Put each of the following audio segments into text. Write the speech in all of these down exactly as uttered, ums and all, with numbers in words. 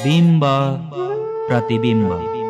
बिम्ब प्रतिबिम्ब।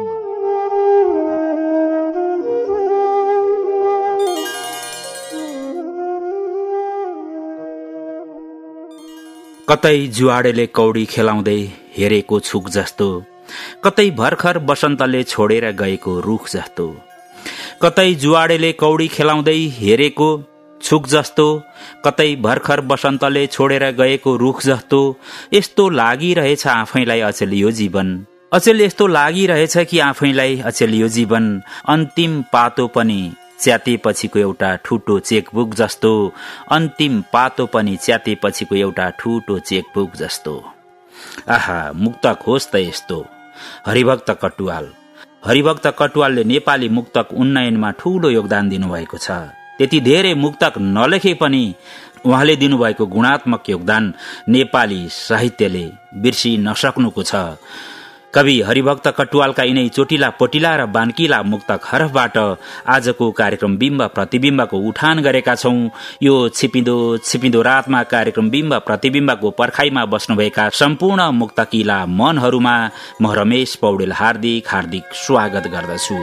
कतै जुवाडेले कौडी खेलाउँदै हेरेको छुक जस्तो, कतै भर्खर बसन्तले छोडेर गएको रुख जस्तो। कतै जुवाडेले कौडी खेलाउँदै हेरेको छुक जस्तो, कतै भर्खर बसन्तले छोडेर गएको रुख जस्तो। यस्तो लागिरहेछ आफैलाई अचेल यो जीवन, अचेल यस्तो लागिरहेछ कि आफैलाई अचेल यो जीवन। अन्तिम पातो पनि च्यातेपछिको एउटा ठुटो चेकबुक जस्तो, अन्तिम पातो पनि च्यातेपछिको एउटा ठुटो चेकबुक जस्तो। आहा, मुक्तक होस् त यस्तो। हरिभक्त कटुवाल। हरिभक्त कटुवालले नेपाली मुक्तक उन्नयनमा ठूलो योगदान दिनुभएको छ। त्यति धेरै मुक्तक नलेखे पनि उहाँले दिनुभएको गुणात्मक योगदान नेपाली साहित्यले बिर्सि नसक्नुको छ। कवि हरिभक्त कटुवालका यिनै चोटिला पोटिला र बान्किला मुक्तक हरफबाट आजको कार्यक्रम बिम्ब प्रतिबिम्बको उठान गरेका छौं। यो छिपिँदो छिपिँदो रातमा कार्यक्रम बिम्ब प्रतिबिम्बको पर्खाइमा बस्नुभएका सम्पूर्ण मुक्तकिला मनहरूमा म रमेश पौडेल हार्दिक हार्दिक स्वागत गर्दछु।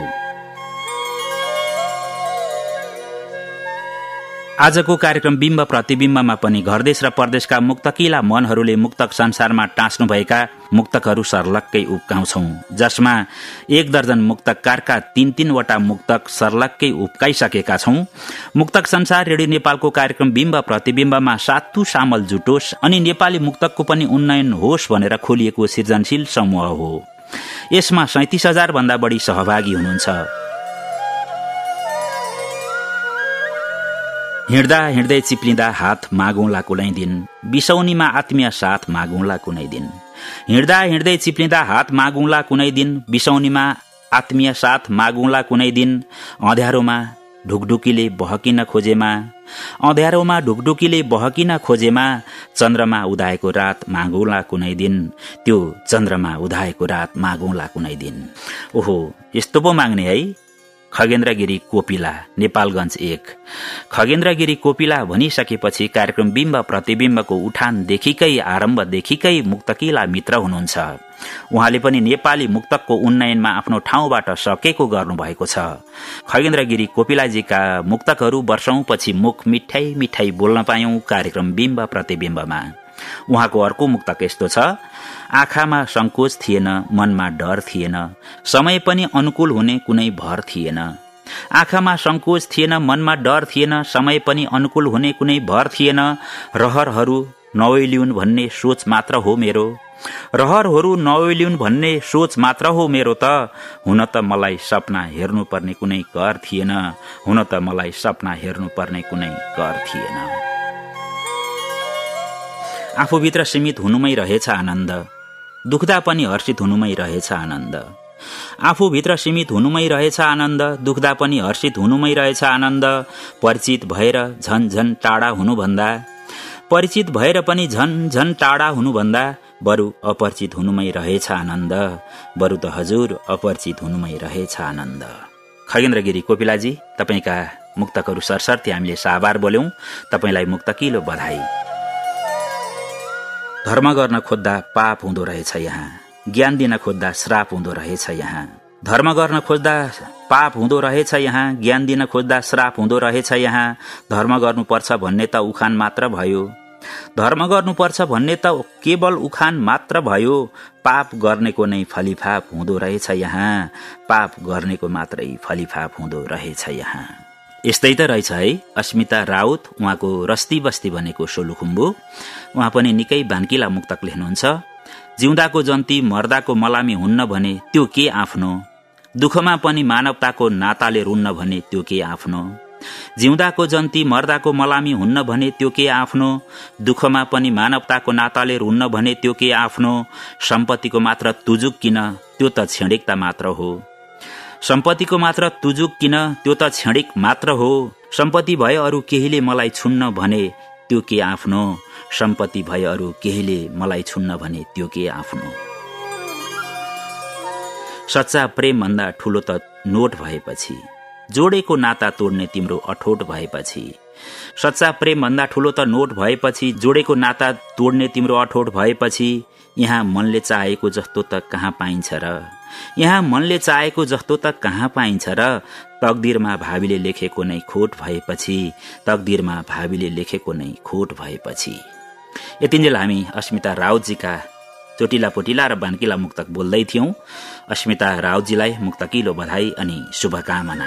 आजको कार्यक्रम बिम्ब प्रतिबिम्बमा पनि घरदेश र परदेशका मुक्तकिला मनहरूले मुक्तक संसारमा टाँच्नुभएका मुक्तकहरू सर्लक्कै उब्काउँछौं, जसमा एक दर्जन मुक्तकारका तीन तीनवटा मुक्तक सर्लक्कै उब्काइसकेका छौं। मुक्तक संसार रेडियो नेपालको कार्यक्रम बिम्ब प्रतिबिम्बमा सातु सामल जुटोस् अनि नेपाली मुक्तकको पनि उन्नयन होस् भनेर खोलिएको सृजनशील समूह हो। यसमा सैतिस हजार भन्दा बढी सहभागी हुनुहुन्छ। हिँड्दा हिँड्दै चिप्लिँदा हात मागौँला कुनै दिन, बिसौनीमा आत्मीय साथ मागौँला कुनै दिन। हिँड्दा हिँड्दै चिप्लिँदा हात मागौँला कुनै दिन, बिसौनीमा आत्मीय साथ मागौँला कुनै दिन। अँध्यारोमा ढुकढुकीले बहकिन खोजेमा, अँध्यारोमा ढुकढुकीले बहकिन खोजेमा, चन्द्रमा उदाएको रात मागौँला कुनै दिन, त्यो चन्द्रमा उदाएको रात मागौँला कुनै दिन। ओहो, यस्तो पो माग्ने है। खगेन्द्रगिरी कोपिला, नेपालगञ्ज एक। खगेन्द्रगिरी कोपिला भनिसकेपछि कार्यक्रम बिम्ब प्रतिबिम्बको उठानदेखिकै आरम्भदेखिकै मुक्तकिला मित्र हुनुहुन्छ। उहाँले पनि नेपाली मुक्तकको उन्नयनमा आफ्नो ठाउँबाट सकेको गर्नुभएको छ। खगेन्द्रगिरी कोपिलाजीका मुक्तकहरू वर्षौंपछि मुख मिठाई मिठाई बोल्न पायौं कार्यक्रम बिम्ब प्रतिबिम्बमा। उहाँको अर्को मुक्तक यस्तो छ। आँखामा संकोच थिएन, मनमा डर थिएन, समय पनि अनुकूल हुने कुनै भर थिएन। आँखामा संकोच थिएन, मनमा डर थिएन, समय पनि अनुकूल हुने कुनै भर थिएन। रहरहरू नओइलिउन् भन्ने सोच मात्र हो मेरो, रहरहरू नओइलिउन् भन्ने सोच मात्र हो मेरो त। हुन त मलाई सपना हेर्नुपर्ने कुनै कर थिएन, हुन त मलाई सपना हेर्नुपर्ने कुनै कर थिएन। आफूभित्र सीमित हुनुमै रहेछ आनन्द, दुख्दा पनि हर्षित हुनुमै रहेछ आनन्द। आफूभित्र सीमित हुनुमै रहेछ आनन्द, दुख्दा पनि हर्षित हुनुमै रहेछ आनन्द। परिचित भएर झन झन टाढा हुनुभन्दा, परिचित भएर पनि झन झन टाढा हुनुभन्दा, बरु अपरिचित हुनुमै रहेछ आनन्द, बरु त हजुर अपरिचित हुनुमै रहेछ आनन्द। खगेन्द्रगिरी कोपिलाजी, तपाईका मुक्तकहरू सरसर्ती हामीले साभार बोल्यौं। तपाईलाई मुक्तकिलो बधाई। धर्म गर्न खोज्दा पाप हुँदो रहेछ यहाँ, ज्ञान दिन खोज्दा श्राप हुँदो रहेछ यहाँ। धर्म गर्न खोज्दा पाप हुँदो रहेछ यहाँ, ज्ञान दिन खोज्दा श्राप हुँदो रहेछ यहाँ। धर्म गर्नुपर्छ भन्ने त उखान मात्र भयो, धर्म गर्नुपर्छ भन्ने त केवल उखान मात्र भयो। पाप गर्नेको नै फलिफाप हुँदो रहेछ यहाँ, पाप गर्नेको मात्रै फलिफाप हुँदो रहेछ यहाँ। यस्तै त रहेछ है अस्मिता राउत। उहाँको रस्ती बस्ती भनेको सोलुखुम्बु। उहाँ पनि निकै बान्किला मुक्तक लेख्नुहुन्छ। जिउँदाको जन्ती मर्दाको मलामी हुन्न भने त्यो के आफ्नो, दुःखमा पनि मानवताको नाताले रुन्न भने त्यो के आफ्नो। जिउँदाको जन्ती मर्दाको मलामी हुन्न भने त्यो के आफ्नो, दुःखमा पनि मानवताको नाताले रुन्न भने त्यो के आफ्नो। सम्पत्तिको मात्र तुजुक किन, त्यो त क्षणिकता मात्र हो, सम्पत्तिको मात्र तुजुक किन, त्यो त क्षणिक मात्र हो। सम्पत्ति भए अरू केहीले मलाई छुन्न भने त्यो के आफ्नो, सम्पत्ति भए अरू केहीले मलाई छुन्न भने त्यो के आफ्नो। सच्चा प्रेम भन्दा ठूलो त नोट भएपछि, जोडेको नाता तोड्ने तिम्रो अठोट भएपछि, सच्चा प्रेम भन्दा ठुलो त नोट भएपछि, जोडेको नाता तोड्ने तिम्रो अठोट भएपछि, यहाँ मनले चाहेको जस्तो त कहाँ पाइन्छ र, यहाँ मनले चाहेको जस्तो त कहाँ पाइन्छ र, तकदिरमा भावीले लेखेको नै खोट भएपछि, तकदिरमा भावीले लेखेको नै खोट भएपछि। यतिन्जेल हामी अस्मिता राउतजीका चोटिला पोटिला र बान्किला मुक्तक बोल्दै थियौं। अस्मिता राउतजीलाई मुक्तकिलो बधाई अनि शुभकामना।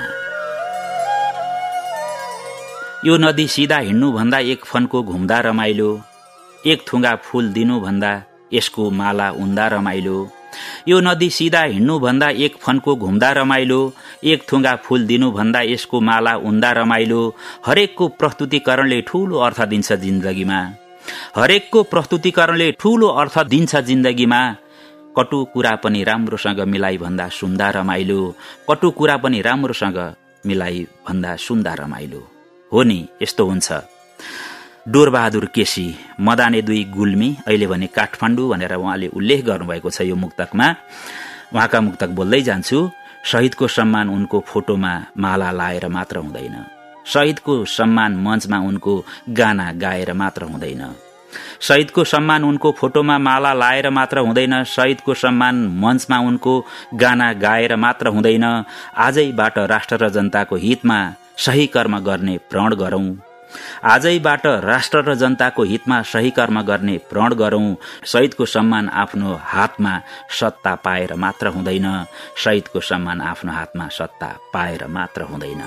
यो नदी सिधा हिँड्नु भन्दा एक फनको घुम्दा रमाइलो, एक थुङ्गा फूल दिनु भन्दा यसको माला उन्दा रमाइलो। यो नदी सिधा हिँड्नु भन्दा एक फनको घुम्दा रमाइलो, एक थुङ्गा फूल दिनु भन्दा यसको माला उन्दा रमाइलो। हरेकको प्रस्तुतिकरणले ठूलो अर्थ दिन्छ जिन्दगीमा, हरेकको प्रस्तुतिकरणले ठूलो अर्थ दिन्छ जिन्दगीमा। कटु कुरा पनि राम्रोसँग मिलाई भन्दा सुन्दा रमाइलो, कटु कुरा पनि राम्रोसँग मिलाई भन्दा सुन्दा रमाइलो। हो नि, यस्तो हुन्छ। डोरबहादुर केसी, मदाने दुई गुल्मी, अहिले भने काठमाडौँ भनेर उहाँले उल्लेख गर्नुभएको छ यो मुक्तकमा। उहाँका मुक्तक बोल्दै जान्छु। शहीदको सम्मान उनको फोटोमा माला लाएर मात्र हुँदैन, शहीदको सम्मान मञ्चमा उनको गाना गाएर मात्र हुँदैन, शहीदको सम्मान उनको फोटोमा माला लाएर मात्र हुँदैन, शहीदको सम्मान मञ्चमा उनको गाना गाएर मात्र हुँदैन। आजैबाट राष्ट्र र जनताको हितमा सही कर्म गर्ने प्रण गरौं, आजैबाट राष्ट्र र जनताको हितमा सही कर्म गर्ने प्रण गरौं। शहीदको सम्मान आफ्नो हातमा सत्ता पाएर मात्र हुँदैन, शहीदको सम्मान आफ्नो हातमा सत्ता पाएर मात्र हुँदैन।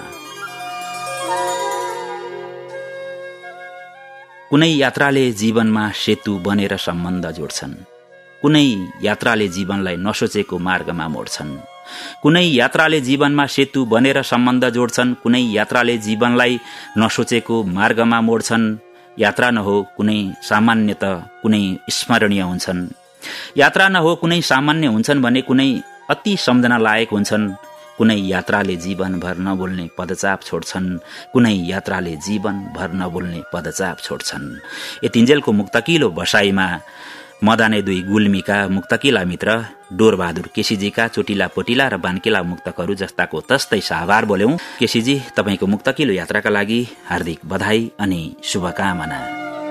कुनै यात्राले जीवनमा सेतु बनेर सम्बन्ध जोड्छन्, कुनै यात्राले जीवनलाई नसोचेको मार्गमा मोड्छन्, कुनै यात्राले जीवनमा सेतु बनेर सम्बन्ध जोड्छन्, कुनै यात्राले जीवनलाई नसोचेको मार्गमा मोड्छन्। यात्रा नहो कुनै सामान्य त कुनै स्मरणीय हुन्छन्, यात्रा नहो कुनै सामान्य हुन्छन् भने कुनै अति सम्झना लायक हुन्छन्। कुनै यात्राले जीवनभर नबोल्ने पदचाप छोड्छन्, कुनै यात्राले जीवनभर नबोल्ने पदचाप छोड्छन्। यतिन्जेलको मुक्तकिलो बसाईमा मदाने दुई गुल्मीका मुक्तकिला मित्र डोरबहादुर केसीजीका चोटिला पोटिला र बान्किला मुक्तकहरू जस्ताको तस्तै साभार बोल्यौं। केसीजी, तपाईको मुक्तकिलो यात्राका लागि हार्दिक बधाई अनि शुभकामना।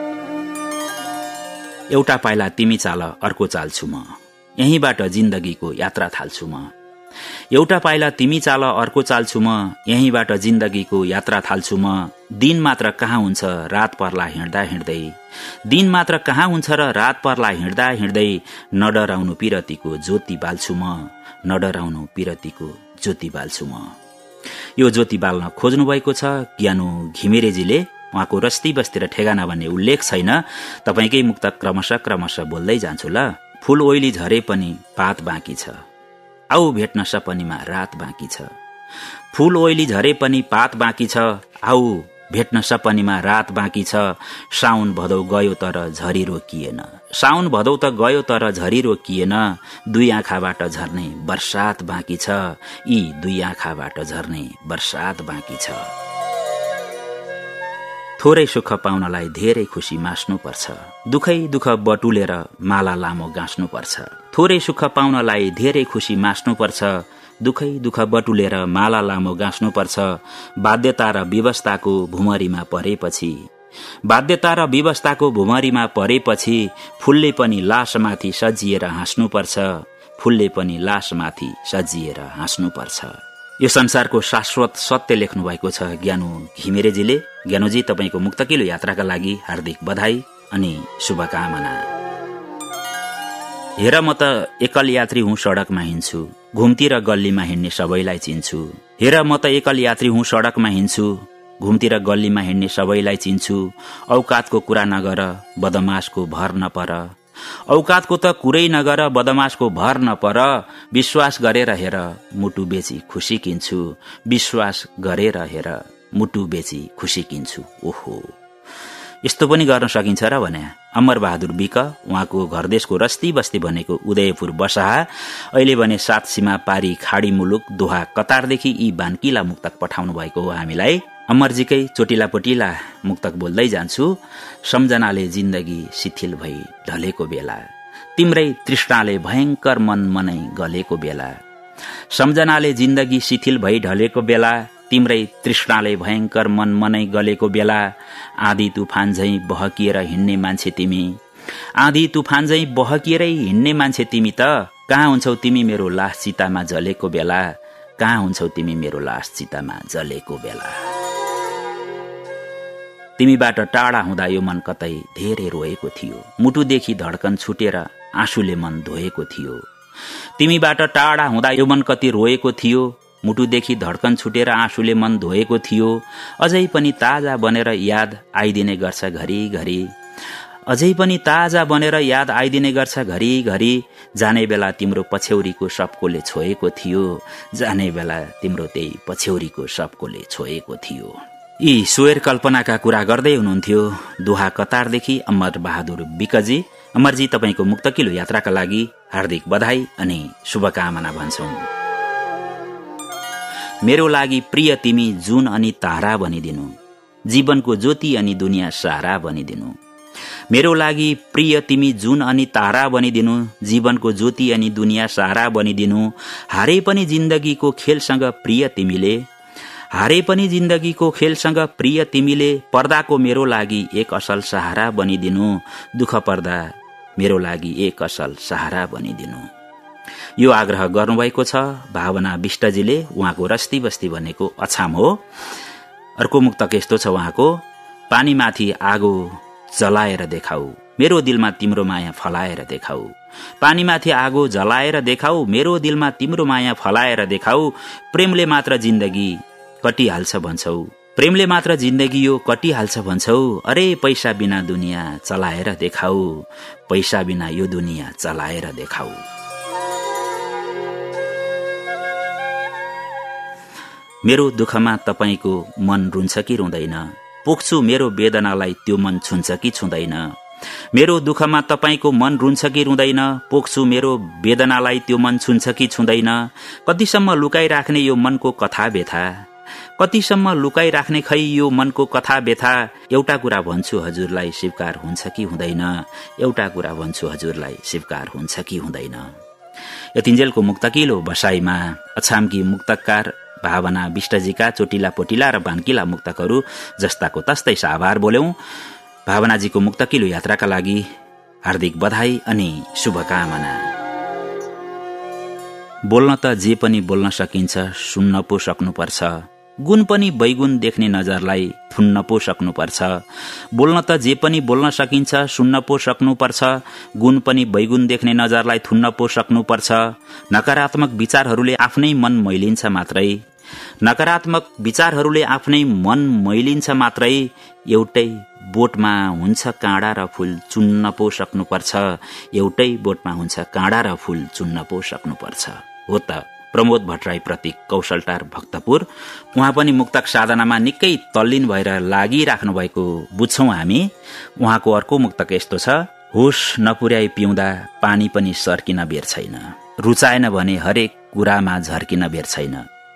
एउटा पाइला तिमी चाल अर्को चाल्छु म, यहीँबाट जिन्दगीको यात्रा थाल्छु म। एउटा पाइला तिमी चाल अर्को चाल्छु म, यहीँबाट जिन्दगीको यात्रा थाल्छु म। दिन मात्र कहाँ हुन्छ रात पर्ला हिँड्दा हिँड्दै, दिन मात्र कहाँ हुन्छ र रात पर्ला हिँड्दा हिँड्दै। नडराउनु पिरतीको ज्योति बाल्छु म, नडराउनु पिरतीको ज्योति बाल्छु म। यो ज्योति बाल्न खोज्नु भएको छ ज्ञानु घिमिरेजीले। उहाँको रस्ती बस्ती र ठेगाना भन्ने उल्लेख छैन। तपाईकै मुक्त क्रमशः क्रमशः बोल्दै जान्छु ल। फूल ओइली झरे पनि पात बाँकी छ, आऊ भेट्न सपनीमा रात बाँकी छ। फूल ओइली झरे पनि पात बाँकी छ, आऊ भेट्न सपनीमा रात बाँकी छ। साउन भदौ गयो तर झरी रोकिएन, साउन भदौ त गयो तर झरी रोकिएन। दुई आँखाबाट झर्ने बर्सात बाँकी छ, यी दुई आँखाबाट झर्ने बर्सात बाँकी छ। थोरै सुख पाउनलाई धेरै खुसी मास्नु पर्छ, दुखै दुख बटुलेर माला लामो गाँस्नु पर्छ। थोरै सुख पाउनलाई धेरै खुसी मास्नु पर्छ, दुखै दुख बटुलेर माला लामो गाँस्नु पर्छ। बाध्यता र व्यवस्थाको भुमरीमा परेपछि, बाध्यता र व्यवस्थाको भुमरीमा परेपछि फूलले पनि लासमाथि सजिएर हाँस्नु पर्छ, फूलले पनि लासमाथि सजिएर हाँस्नु पर्छ। यो संसारको शाश्वत सत्य लेख्नु भएको छ ज्ञानु घिमिरेजीले। ज्ञानुजी, तपाईको मुक्तकिलो यात्राका लागि हार्दिक बधाई अनि शुभकामना। हेर म त एकल यात्री हुँ सडकमा हिँड्छु, घुमतिर गल्लीमा हिँड्ने सबैलाई चिन्छु। हेर म त एकल यात्री हुँ सडकमा हिँड्छु, घुमतिर गल्लीमा हिँड्ने सबैलाई चिन्छु। औकातको कुरा नगर बदमासको भर नपर, औकातको त कुरै नगर बदमासको भर नपर। विश्वास गरेर हेर मुटु बेची खुसी किन्छु, विश्वास गरेर हेर मुटु बेची खुसी किन्छु। ओहो, यस्तो पनि गर्न सकिन्छ र भने। अमर बहादुर बिक, उहाँको घरदेशको रस्ती बस्ती भनेको उदयपुर बसाहा, अहिले भने सात सीमा पारी खाडी मुलुक दोहा कतारदेखि यी बान्किला मुक्तक पठाउनु भएको हो हामीलाई। अमरजीकै चोटिला पोटिला मुक्तक बोल्दै जान्छु। सम्झनाले जिन्दगी शिथिल भई ढलेको बेला, तिम्रै तृष्णाले भयंकर मन मनै गलेको बेला। सम्झनाले जिन्दगी शिथिल भई ढलेको बेला, तिम्रै तृष्णाले भयंकर मन मनै गलेको बेला आँधी तुफान झैं बहकिएर हिँड्ने मान्छे तिमी आँधी तुफान झैं बहकिएरै हिँड्ने मान्छे तिमी त कहाँ हुन्छौ तिमी मेरो लास चितामा जलेको बेला कहाँ हुन्छौ तिमी मेरो लास चितामा जलेको बेला। तिमीबाट टाढा हुँदा यो मन कतै धेरै रोएको थियो मुटुदेखि धड्कन छुटेर आँसुले मन धोएको थियो तिमीबाट टाढा हुँदा यो मन कति रोएको थियो मुटुदेखि धड्कन छुटेर आँसुले मन धोएको थियो अझै पनि ताजा बनेर याद आइदिने गर्छ घरिघरि अझै पनि ताजा बनेर याद आइदिने गर्छ घरिघरि जाने बेला तिम्रो पछ्यौरीको सबकोले छोएको थियो जाने बेला तिम्रो त्यही पछ्यौरीको सबकोले छोएको थियो। यी स्वर कल्पनाका कुरा गर्दै हुनुहुन्थ्यो दोहा कतारदेखि अमर बहादुर विकजी। अमरजी तपाईको मुक्तकिलो यात्राका लागि हार्दिक बधाई अनि शुभकामना भन्छौं। मेरो लागि प्रिय तिमी जुन अनि तारा बनिदिनु जीवनको ज्योति अनि दुनिया सारा बनिदिनु मेरो लागि प्रिय तिमी जुन अनि तारा बनिदिनु जीवनको ज्योति अनि दुनिया सारा बनिदिनु हारे पनि जिन्दगीको खेलसँग प्रिय तिमीले हारे पनि जिन्दगीको खेलसँग प्रिय तिमीले पर्दाको मेरो लागि एक असल सहारा बनिदिनु दुःख पर्दा मेरो लागि एक असल सहारा बनिदिनु यो आग्रह गर्नुभएको छ भावना विष्टजीले। उहाँको रस्ती बस्ती भनेको अछाम हो। अर्को मुक्तक यस्तो छ उहाँको पानीमाथि आगो जलाएर देखाऊ मेरो दिलमा तिम्रो माया फलाएर देखाऊ पानीमाथि आगो जलाएर देखाऊ मेरो दिलमा तिम्रो माया फलाएर देखाऊ प्रेमले मात्र जिन्दगी कटिहाल्छ भन्छौ प्रेमले मात्र जिन्दगी यो कटिहाल्छ भन्छौ अरे पैसा बिना दुनिया चलाएर देखाऊ पैसा बिना यो दुनिया चलाएर देखाऊ। मेरो दुःखमा तपाईको मन रुन्छ कि रुँदैन पोख्छु मेरो वेदनालाई त्यो मन छुन्छ कि छुँदैन मेरो दुःखमा तपाईको मन रुन्छ कि रुँदैन पोख्छु मेरो वेदनालाई त्यो मन छुन्छ कि छुँदैन कतिसम्म लुकाइराख्ने यो मनको कथा व्यथा कतिसम्म लुकाइराख्ने खै यो मनको कथा व्यथा एउटा कुरा भन्छु हजुरलाई स्वीकार हुन्छ कि हुँदैन एउटा कुरा भन्छु हजुरलाई स्वीकार हुन्छ कि हुँदैन। यतिन्जेलको मुक्तकिलो बसाईमा अछामकी मुक्तकार भावना विष्टजीका चोटिला पोटिला र भान्किला मुक्तकहरू जस्ताको तस्तै आभार बोल्यौं। भावनाजीको मुक्तकिलो यात्राका लागि हार्दिक बधाई अनि शुभकामना। बोल्न त जे पनि बोल्न सकिन्छ सुन्न पो सक्नुपर्छ गुण पनि बैगुण देख्ने नजरलाई थुन्न पो सक्नुपर्छ बोल्न त जे पनि बोल्न सकिन्छ सुन्न पो सक्नुपर्छ गुण पनि बैगुण देख्ने नजरलाई थुन्न पो सक्नुपर्छ नकारात्मक विचारहरूले आफ्नै मन मैलिन्छ मात्रै नकारात्मक विचारहरूले आफ्नै मन मैलिन्छ मात्रै एउटै बोटमा हुन्छ काँडा र फूल चुन्न पो सक्नुपर्छ एउटै बोटमा हुन्छ काँडा र फूल चुन्न पो सक्नुपर्छ। हो त प्रमोद भट्टराई प्रतीक कौशलटार भक्तपुर उहाँ पनि मुक्तक साधनामा निकै तल्लीन भएर लागिराख्नु भएको बुझ्छौं हामी। उहाँको अर्को मुक्तक यस्तो छ होश नपुर्याई पिउँदा पानी पनि सर्किन बेर छैन रुचाएन भने हरेक कुरामा झर्किन बेर छैन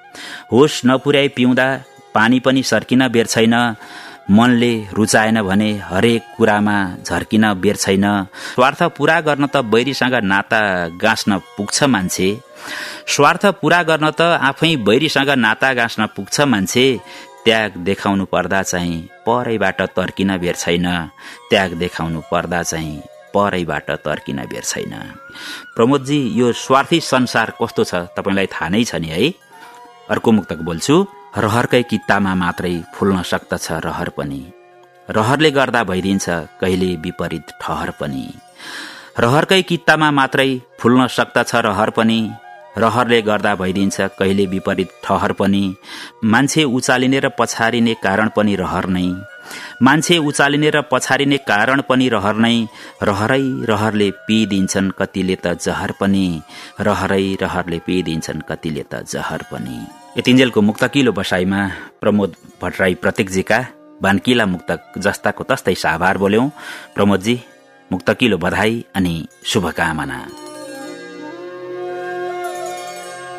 होश नपुर्याई पिउँदा पानी पनि सर्किन बेर छैन मनले रुचाएन भने हरेक कुरामा झर्किन बेर छैन स्वार्थ पूरा गर्न त बैरीसँग नाता गाँस्न पुग्छ मान्छे स्वार्थ पूरा गर्न त आफै बैरीसँग नाता गाँस्न पुग्छ मान्छे त्याग देखाउनु पर्दा चाहिँ परैबाट तर्किन बेर छैन त्याग देखाउनु पर्दा चाहिँ परैबाट तर्किन बेर छैन। प्रमोदजी यो स्वार्थी संसार कस्तो छ तपाईलाई थाहा नै छ नि है। अर्को मुक्तक बोल्छु रहरकै कित्तामा मात्रै फुल्न सक्दछ रहर पनि रहरले गर्दा भइदिन्छ कहिले विपरीत ठहर पनि रहरकै कित्तामा मात्रै फुल्न सक्दछ रहर पनि रहरले गर्दा भइदिन्छ कहिले विपरीत ठहर पनि मान्छे उचालिने र पछारिने कारण पनि रहर नै मान्छे उचालिने र पछारिने कारण पनि रहर नै रहरै रहरले पिदिन्छन् कतिले त जहर पनि रहरै रहरले पिदिन्छन् कतिले त जहर पनि। यतिन्जेलको मुक्तकिलो बसाईमा प्रमोद भट्टराई प्रतीकजीका भान्किला मुक्तक जस्ताको तस्तै आभार बोल्यौं। प्रमोदजी मुक्तकिलो बधाई अनि शुभकामना।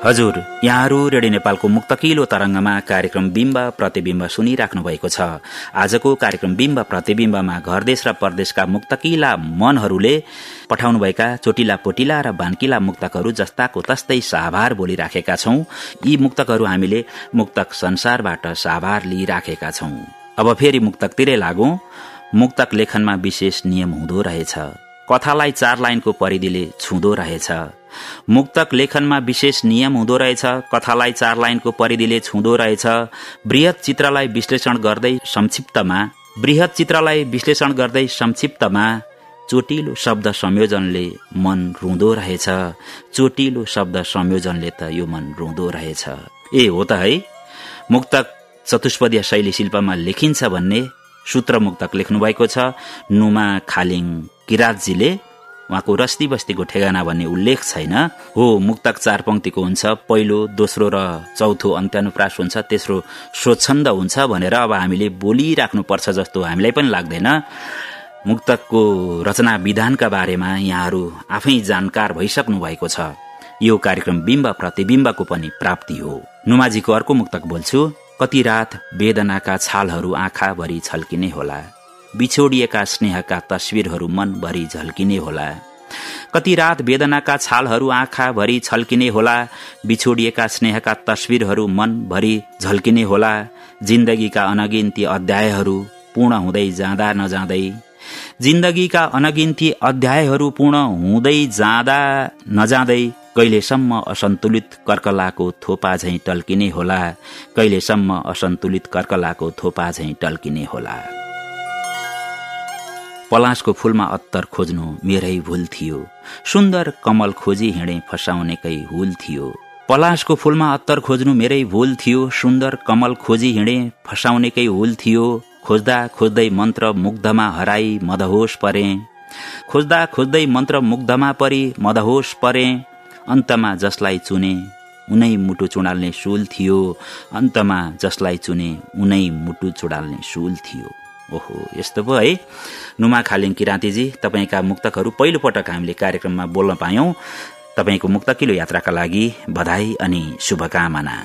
हजुर, यहाँहरू रेडियो नेपालको मुक्तकिलो तरंगमा कार्यक्रम बिम्ब प्रतिबिम्ब सुनिराख्नु भएको छ। आजको कार्यक्रम बिम्ब प्रतिबिम्बमा घरदेश र परदेशका मुक्तकिला मनहरूले पठाउनुभएका चोटिला पोटिला र बान्किला मुक्तकहरू जस्ताको तस्तै साभार बोलिराखेका छौं। यी मुक्तकहरू हामीले मुक्तक संसारबाट साभार लिइराखेका छौं। अब फेरि मुक्तकतिरै लागौं। मुक्तक लेखनमा विशेष नियम हुँदो रहेछ। कथालाई चार लाइनको परिधिले छुँदो रहेछ। मुक्तक लेखनमा विशेष नियम हुँदो रहेछ। कथालाई चार लाइनको परिधिले छुँदो रहेछ। बृहत चित्रलाई विश्लेषण गर्दै संक्षिप्तमा बृहत चित्रलाई विश्लेषण गर्दै संक्षिप्तमा चोटिलो शब्द संयोजनले मन रुँदो रहेछ। चोटिलो शब्द संयोजनले त यो मन रुँदो रहेछ। ए हो त है। मुक्तक चतुष्पदीय शैली शिल्पमा लेखिन्छ भन्ने सूत्र मुक्तक लेख्नु भएको छ नुमा खालिङ किरातजीले। उहाँको रस्ती बस्तीको ठेगाना भन्ने उल्लेख छैन। हो, मुक्तक चार पंक्तिको हुन्छ। पहिलो, दोस्रो र चौथो अन्त्यानुप्रास हुन्छ, तेस्रो स्वच्छन्द हुन्छ भनेर अब हामीले बोलिराख्नु पर्छ जस्तो हामीलाई पनि लाग्दैन। मुक्तकको रचना विधानका बारेमा यहाँहरू आफै जानकार भइसक्नु भएको छ। यो कार्यक्रम बिम्ब प्रतिबिम्बको पनि प्राप्ति हो। नुमाजीको अर्को मुक्तक बोल्छु। कति रात वेदनाका छालहरू आँखाभरि छल्किने होला, बिछोडिएका स्नेहका तस्विरहरू मनभरि झल्किने होला। कति रात वेदनाका छालहरू आँखाभरि छल्किने होला, बिछोडिएका स्नेहका तस्विरहरू मनभरि झल्किने होला। जिन्दगीका अनगिन्ती अध्यायहरू पूर्ण हुँदै जाँदा नजाँदै जिन्दगीका अनगिन्ती अध्यायहरू पूर्ण हुँदै जाँदा नजाँदै कहिलेसम्म असन्तुलित कर्कलाको थोपा झैं टल्किने होला। कहिलेसम्म असन्तुलित कर्कलाको थोपा झैं टल्किने होला। पलासको फूलमा अत्तर खोज्नु मेरै भूल थियो, सुन्दर कमल खोजी हिँडे फसाउनेकै हुल थियो। पलासको फूलमा अत्तर खोज्नु मेरै भूल थियो, सुन्दर कमल खोजी हिँडे फसाउनेकै हुल थियो। खोज्दा खोज्दै मन्त्र मुग्धमा हराई मदहोस परे, खोज्दा खोज्दै मन्त्र मुग्धमा परी मदहोस परे। अन्तमा जसलाई चुने उनै मुटु चुडाल्ने सुल थियो, अन्तमा जसलाई चुने उनै मुटु चुडाल्ने सुल थियो। ओहो, यस्तो पो है। नुमा खालिङ किराँतीजी, तपाईँका मुक्तकहरू पहिलो पटक हामीले कार्यक्रममा बोल्न पायौं। तपाईँको मुक्तकिलो यात्राका लागि बधाई अनि शुभकामना।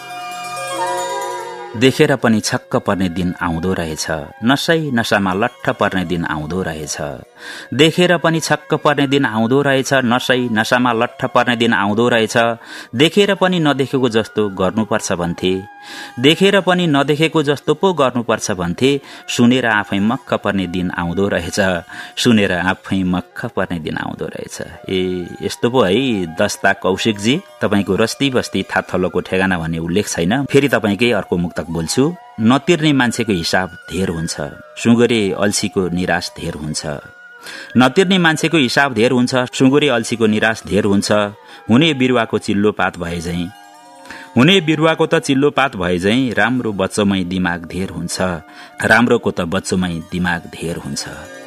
देखेर पनि छक्क पर्ने दिन आउँदो रहेछ, नसै नसामा लट्ठ पर्ने दिन आउँदो रहेछ। देखेर पनि छक्क पर्ने दिन आउँदो रहेछ, नसै नसामा लट्ठ पर्ने दिन आउँदो रहेछ। देखेर पनि नदेखेको जस्तो गर्नुपर्छ भन्थे, देखेर पनि नदेखेको जस्तो पो गर्नुपर्छ भन्थे। सुनेर आफै मक्ख पर्ने दिन आउँदो रहेछ, सुनेर आफै मक्ख पर्ने दिन आउँदो रहेछ। ए यस्तो पो है। दस्ता कौशिकजी, तपाईँको रस्ती बस्ती थाथलोको ठेगाना भन्ने उल्लेख छैन। फेरि तपाईँकै अर्को मुक्तक बोल्छु। नतिर्ने मान्छेको हिसाब धेर हुन्छ, सुँगुरे अल्छीको निराश धेर हुन्छ। नतिर्ने मान्छेको हिसाब धेर हुन्छ, सुँगुरे अल्छीको निराश धेर हुन्छ। हुने बिरुवाको चिल्लो पात भए झैं हुने बिरुवाको त चिल्लो पात भए झैं राम्रो बच्चोमै दिमाग धेर हुन्छ, राम्रोको त बच्चोमै दिमाग धेर हुन्छ।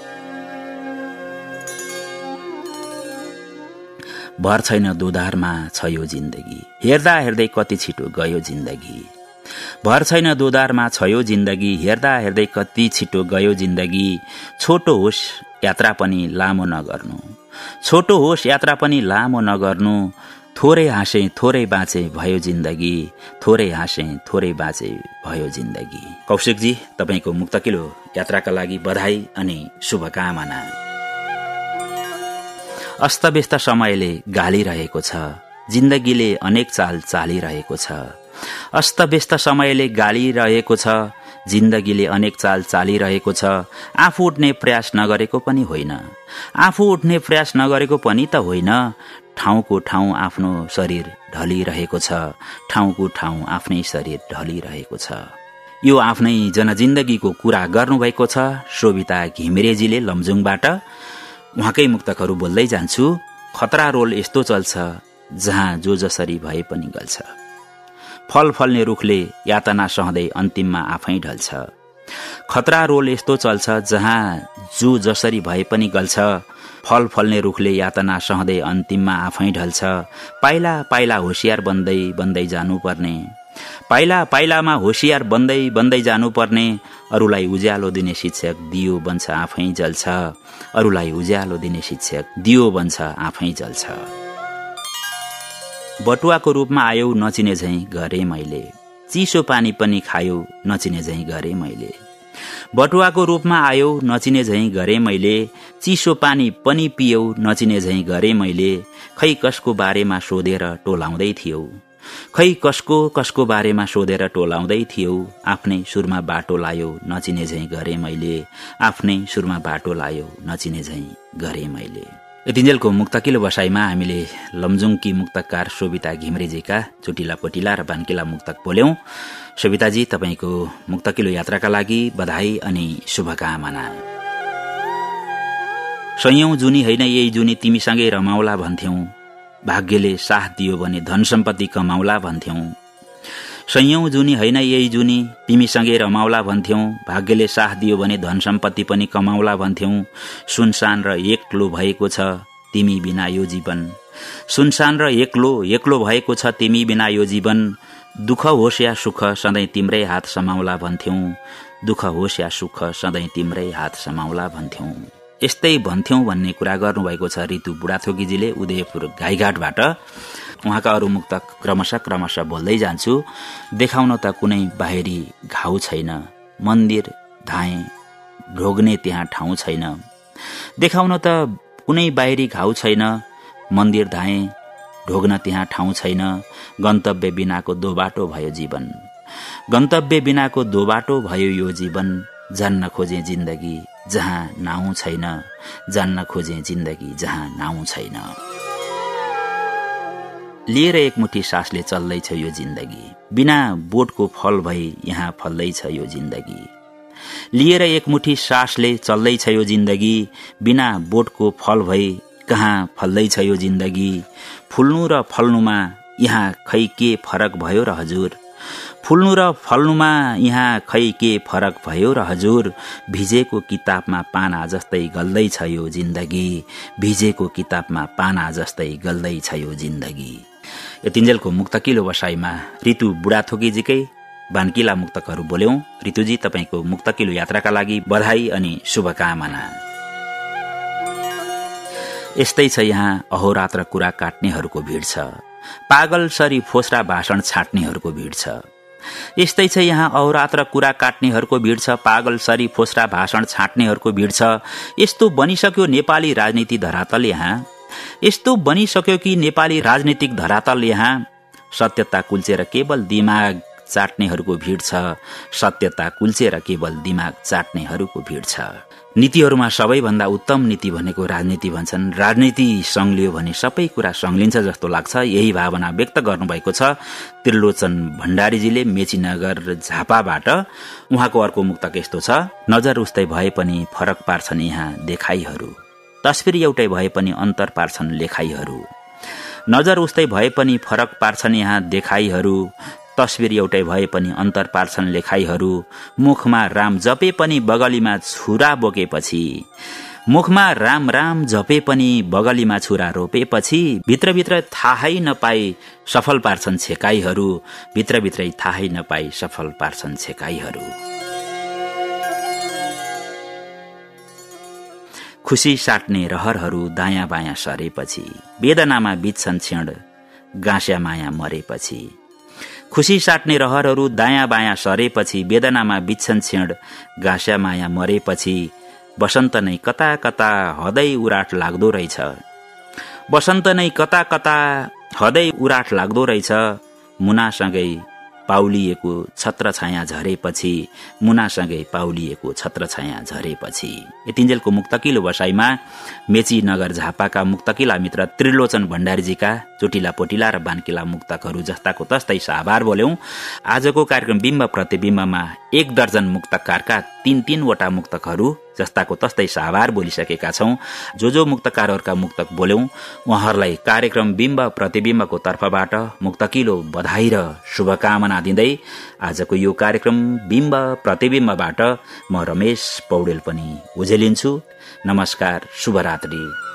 भर छैन दोधारमा छ यो जिन्दगी, हेर्दा हेर्दै कति छिटो गयो जिन्दगी। भर छैन दोधारमा छ यो जिन्दगी, हेर्दा हेर्दै कति छिटो गयो जिन्दगी। छोटो होस् यात्रा पनि लामो नगर्नु, छोटो होस् यात्रा पनि लामो नगर्नु। थोरै हाँसे थोरै बाँचे भयो जिन्दगी, थोरै हाँसे थोरै बाँचे भयो जिन्दगी। कौशिकजी, तपाईँको मुक्तकिलो यात्राका लागि बधाई अनि शुभकामना। अस्तव्यस्त समयले गालिरहेको छ, जिन्दगीले अनेक चाल चालिरहेको छ। अस्तव्यस्त समयले गालिरहेको छ, जिन्दगीले अनेक चाल चालिरहेको छ। आफू उठ्ने प्रयास नगरेको पनि होइन, आफू उठ्ने प्रयास नगरेको पनि त होइन। ठाउँको ठाउँ आफ्नो शरीर ढलिरहेको छ, ठाउँको ठाउँ आफ्नै शरीर ढलिरहेको छ। यो आफ्नै जनजिन्दगीको कुरा गर्नुभएको छ शोभिता घिमिरेजीले लमजुङबाट। उहाँकै मुक्तकहरू बोल्दै जान्छु। खतरा रोल यस्तो चल्छ जहाँ जो जसरी भए पनि गल्छ, फल फल्ने रुखले यातना सहँदै अन्तिममा आफै ढल्छ। खतरा रोल यस्तो चल्छ जहाँ जो जसरी भए पनि गल्छ, फल फल्ने रुखले यातना सहँदै अन्तिममा आफै ढल्छ। पाइला पाइला होशियार बन्दै बन्दै जानुपर्ने, पाइला पाइलामा होशियार बन्दै बन्दै जानुपर्ने। अरूलाई उज्यालो दिने शिक्षक दियो बन्छ आफै जल्छ, अरूलाई उज्यालो दिने शिक्षक दियो बन्छ आफै जल्छ। बटुवाको रूपमा आयौ नचिने झैं गरे मैले, चिसो पानी पनि खायौ नचिने झैं गरे मैले। बटुवाको रूपमा आयौ नचिने झैं गरे मैले, चिसो पानी पनि पियौ नचिने झैं गरे मैले। खै कसको बारेमा सोधेर टोलाउँदै थियौ, खै कसको कसको बारेमा सोधेर टोलाउँदै थियौ। आफ्नै सुरमा बाटो लायो नचिने झैं गरे मैले, आफ्नै सुरमा बाटो लायो नचिने झैं गरे मैले। यतिन्जेलको मुक्तकिलो बसाइमा हामीले लमजुङकी मुक्तकार शोभिता घिमरेजीका चोटिला पोटिला र बान्किला मुक्तक बोल्यौं। शोभिताजी, तपाईको मुक्तकिलो यात्राका लागि बधाई अनि शुभकामना। सयौं जुनी होइन यही जुनी तिमीसँगै रमाउला भन्थ्यौं, भाग्यले साथ दियो भने धन सम्पत्ति कमाउला भन्थ्यौं। सयौं जुनी होइन यही जुनी तिमीसँगै रमाउला भन्थ्यौं, भाग्यले साथ दियो भने धन सम्पत्ति पनि कमाउला भन्थ्यौं। सुनसान र एक्लो भएको छ तिमी बिना यो जीवन, सुनसान र एक्लो एक्लो भएको छ तिमी बिना यो जीवन। दुःख होस् या सुख सधैँ तिम्रै हात समाउला भन्थ्यौं, दुःख होस् या सुख सधैँ तिम्रै हात समाउला भन्थ्यौं। यस्तै भन्थ्यौं भन्ने कुरा गर्नुभएको छ ऋतु बुढाथोकीजीले उदयपुर गाईघाटबाट। उहाँका अरू मुक्तक क्रमशः क्रमशः बोल्दै जान्छु। देखाउन त कुनै बाहिरी घाउ छैन, मन्दिर धाए ढोग्ने त्यहाँ ठाउँ छैन। देखाउन त कुनै बाहिरी घाउ छैन, मन्दिर धाए ढोग्न त्यहाँ ठाउँ छैन। गन्तव्य बिनाको दोबाटो भयो जीवन, गन्तव्य बिनाको दोबाटो भयो यो जीवन। जान्न खोजे जिन्दगी जहाँ नाउँ छैन, जान्न खोजे जिन्दगी जहाँ नाउँ छैन। लिएर एकमुठी सासले चल्दैछ यो जिन्दगी, बिना बोटको फल भई यहाँ फल्दैछ यो जिन्दगी। लिएर एकमुठी सासले चल्दैछ यो जिन्दगी, बिना बोटको फल भई कहाँ फल्दैछ यो जिन्दगी। फुल्नु र फल्नुमा यहाँ खै के फरक भयो र हजुर, फुल्नु र फल्नुमा यहाँ खै के फरक भयो र हजुर। भिजेको किताबमा पाना जस्तै गल्दैछ यो जिन्दगी, भिजेको किताबमा पाना जस्तै गल्दैछ यो जिन्दगी। यतिन्जेलको मुक्तकिलो बसाइमा ऋतु बुढाथोकीजीकै बान्किला मुक्तकहरू बोल्यौं। ऋतुजी, तपाईको मुक्तकिलो यात्राका लागि बधाई अनि शुभकामना। यस्तै छ यहाँ अहोरात्र कुरा काट्नेहरूको भीड़ छ, पागल सरी फोस्रा भाषण छाट्नेहरूको भीड़ छ। यस्तै छ यहाँ अहोरात्र कुरा काट्नेहरूको भीड़ छ, पागल सरी फोस्रा भाषण छाट्नेहरूको भीड़ छ। यस्तो बनिसक्यो नेपाली राजनीति धरातल यहाँ, यस्तो बनिसक्यो कि नेपाली राजनीतिक धरातल यहाँ। सत्यता कुल्चेर केवल दिमाग चाट्नेहरूको भीड़ छ, सत्यता कुल्चेर केवल दिमाग चाट्नेहरूको भीड़ छ। नीतिहरूमा सबैभन्दा उत्तम नीति भनेको राजनीति भन्छन्, राजनीति सङ्लियो भने सबै कुरा सङ्लिन्छ जस्तो लाग्छ। यही भावना व्यक्त गर्नुभएको छ त्रिलोचन भण्डारीजीले मेचीनगर झापाबाट। उहाँको अर्को मुक्तक यस्तो छ। नजर उस्तै भए पनि फरक पार्छन् यहाँ देखाइहरू, तस्बिर एउटै भए पनि अन्तर पार्छन् लेखाइहरू। नजर उस्तै भए पनि फरक पार्छन् यहाँ देखाइहरू, तस्बिर एउटै भए पनि अन्तर पार्छन् लेखाइहरू। मुखमा राम जपे पनि बगलीमा छुरा बोकेपछि, मुखमा राम राम जपे पनि बगलीमा छुरा रोपेपछि। भित्रभित्र थाहै नपाई सफल पार्छन् छेकाइहरू, भित्रभित्रै थाहै नपाई सफल पार्छन् छेकाइहरू। खुसी साट्ने रहरहरू दायाँ बायाँ सरेपछि, वेदनामा बित्छन् क्षण गाँस्या माया मरेपछि। खुसी साट्ने रहरहरू दायाँ बायाँ सरेपछि, वेदनामा बित्छन् क्षण गाँस्या माया मरेपछि। बसन्त नै कता कता हदै उराट लाग्दो रहेछ, बसन्त नै कता कता हदै उराट लाग्दो रहेछ। मुनासँगै पाउलिएको छत्र छाया झरेपछि, मुनासँगै पाउलिएको छत्र छाया झरेपछि। यतिन्जेलको मुक्तकिलो बसाइमा मेची नगर झापाका मुक्तकिला मित्र त्रिलोचन भण्डारीजीका चोटिला पोटिला र बान्किला मुक्तकहरू जस्ताको तस्तै साभार बोल्यौं। आजको कार्यक्रम बिम्ब प्रतिबिम्बमा एक दर्जन मुक्तकारका तीन तीनवटा मुक्तकहरू जस्ताको तस्तै साभार बोलिसकेका छौं। जो जो मुक्तकारहरूका मुक्तक बोल्यौं उहाँहरूलाई कार्यक्रम बिम्ब प्रतिबिम्बको तर्फबाट मुक्तकिलो बधाई र शुभकामना दिँदै आजको यो कार्यक्रम बिम्ब प्रतिबिम्बबाट म रमेश पौडेल पनि उजेलिन्छु। नमस्कार, शुभरात्रि।